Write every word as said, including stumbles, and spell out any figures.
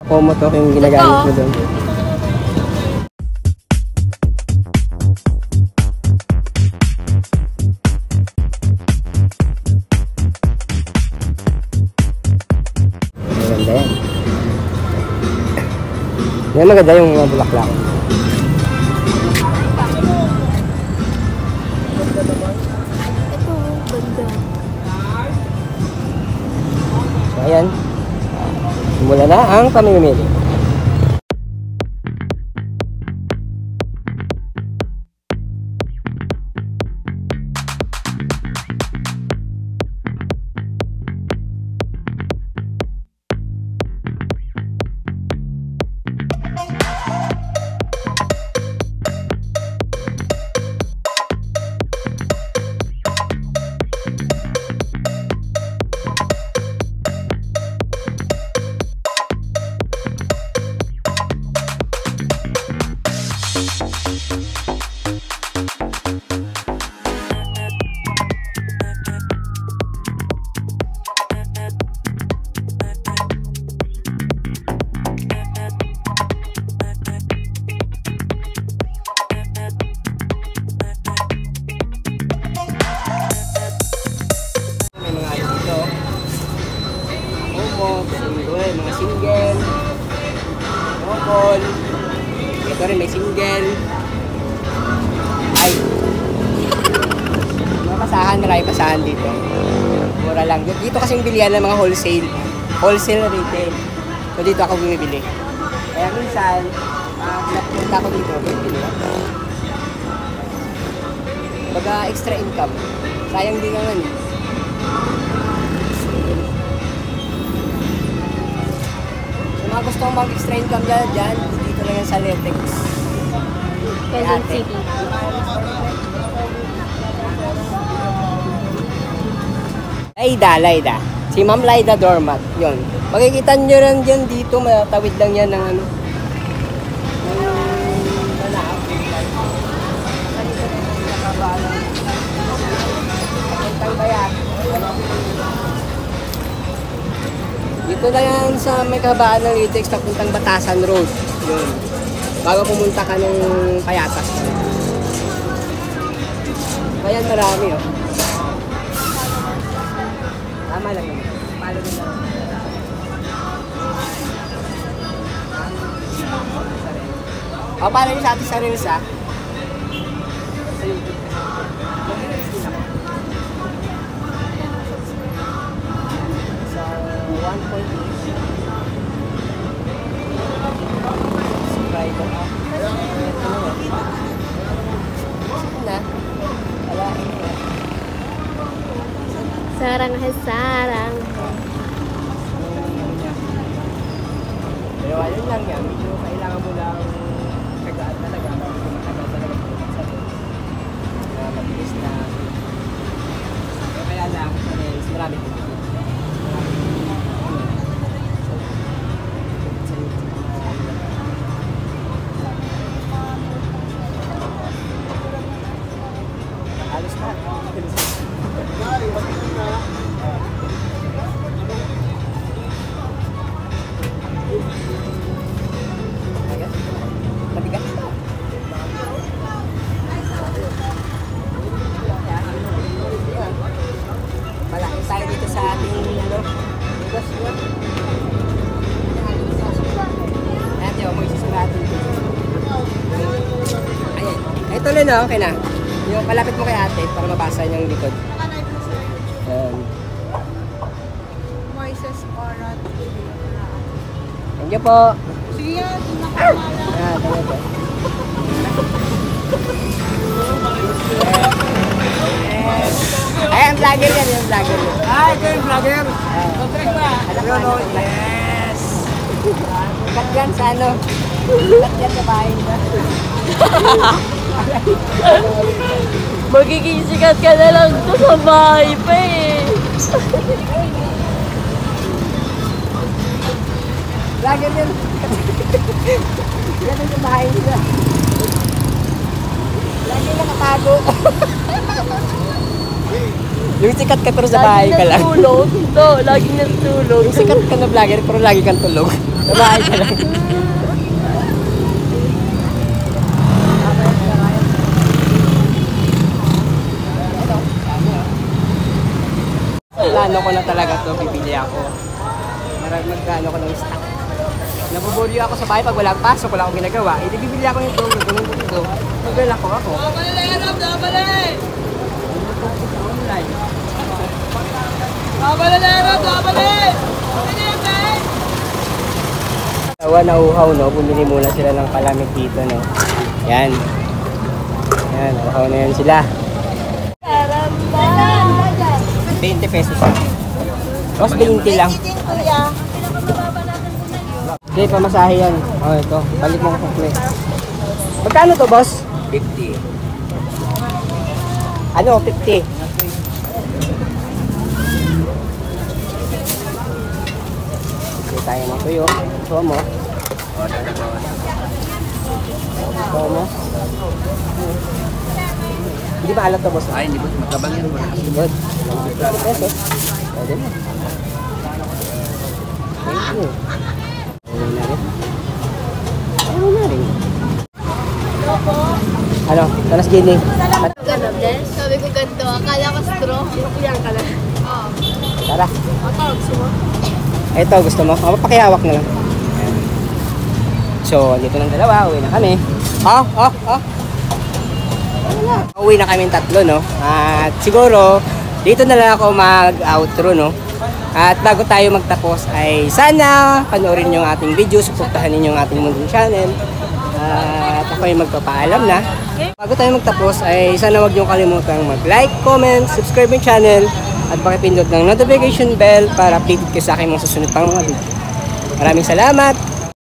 Pomotok yung ginagamit mo doon. Maganda yan. Yan maganda yung mga bulaklak. So ayan. Simula na ang pamimili. Mga single, double, ito rin may single. Ay, mga pasahan, marami pasahan dito. Mura lang. Dito kasing bilihan ng mga wholesale, wholesale retail. So dito ako bumibili. Kaya minsan, uh, napunta ako dito, bumibili ako. Baga extra income. Sayang din naman eh. Mga gusto kong mag-extra income dyan, dyan, dito lang yan sa Letex. Quezon City. Laida, Laida. Si Ma'am Laida Dormat. Yun. Makikita nyo rin dyan dito, matawid lang yan ng ano. Dito na yan sa may kahabaan ng Letex, papuntang Batasan Road. Yun. Bago pumunta ka ng Payatas. Ayan, marami oh. Tama lang yun. Palo din lang. O, paano yung sa atin sa Reels ah? Sa YouTube. one point eight. Subscriber. Na. Wala ini. Sarang hai sarang. Pero ayun lang yan. Medyo kailangan mo lang kagaan talaga. Matagal talaga sa na mabilis na. Kaya lang, marami din. Alis na. Mabigat ito. Malaki tayo dito sa ating ano. Bigas yun. Ayan yun, may susunatin dito. Ayan. Ito lang na, okay na. Yung palapit mo kay ate para mabasa niya yung likod. Um, Moises Orat. Thank you po. Sige yan, pinakamala. Ah, thank you po. Ay, ang vlogger yan, yung vlogger yan. Ay, ito yung vlogger. Contract ba? Alam ko, ano? Yes! Cut yan sa ano? Cut yan sa bahay na. Magiging sikat ka na lang to sa bahay pa eh. Vlogger yan. Yan ang sa bahay nila. Lagi nakatago. Yung sikat ka pero sa bahay ka lang. Lagi natulog. No, lagi natulog. Yung sikat ka na vlogger pero lagi kang tulog. Sa bahay ka lang. Plano ko na talaga to, bibili ako. Marag magkano ko ng stock. Nabubulyo ako sa bahay pag walang pasok, wala akong ginagawa. Eh, di bibili ako nito, gagawin ko dito. Magal ako ako. Online. Tawa na uhaw, no? Bumili muna sila ng palamig dito, no? Yan. Yan, uhaw na yan sila. twenty pesos. Tapos twenty lang. Okay, pamasahe yan. Oh, ito. Balik mo ko komple. Magkano to, boss? fifty. Ano, fifty? Okay, tayo ng tuyo. Ito mo. Ito mo. Hindi ba alat to, boss? Ay, hindi po. Magkabang yan. Good. fifty pesos. Pwede mo. Thank you. Ano na rin? Ano na rin? Ano? Talas Jenny. Ano, Des? Sabi ko ganito, akala ko straw. Yan ka lang. Oo. Tara. Ako, gusto mo? Ito, gusto mo? O, pakihawak na lang. Ayan. So, dito ng dalawa. Uwi na kami. Oh, oh, oh. Ano na? Uwi na kami tatlo, no? At siguro, dito na lang ako mag-outro, no? At bago tayo magtapos ay sana panoorin yung ating video, suportahan ninyo yung ating munting channel. At ako ay magpapaalam na. Bago tayo magtapos ay sana wag niyo kalimutang mag-like, comment, subscribe yung channel at pakipindot ng notification bell para updated kayo sa aking mga susunod pang mga video. Maraming salamat!